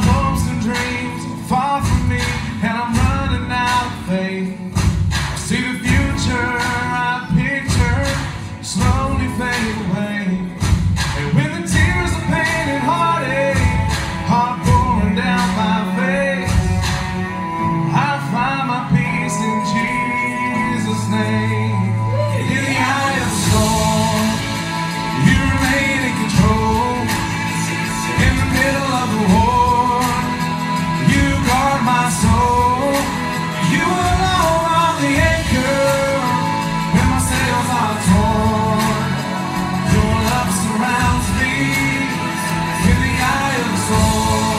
hopes and dreams are far from me, and I'm running out of faith. I see the future I picture slowly fade away, and when the tears of pain and heartache are pouring down my face, I'll find my peace in Jesus' name. In the eye of the storm, you remain in control. In the middle of the war, you guard my soul. You alone are the anchor when my sails are torn. Your love surrounds me in the eye of the storm.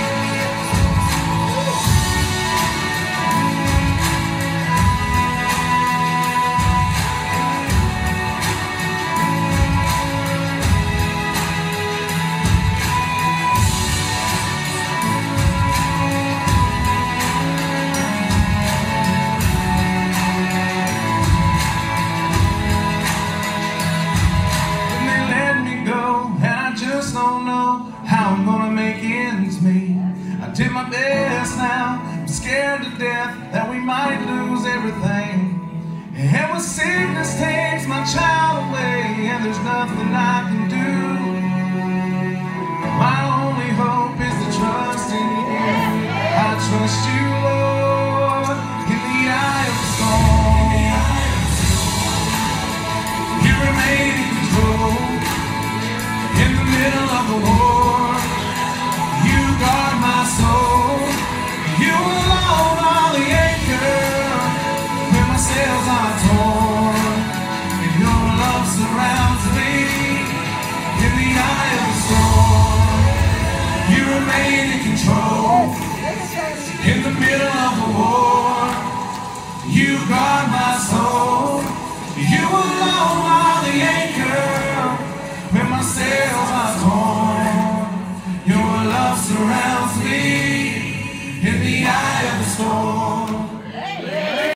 Don't know how I'm gonna make ends meet. I did my best now, I'm scared to death that we might lose everything. And when sickness takes my child away, and there's nothing I can do.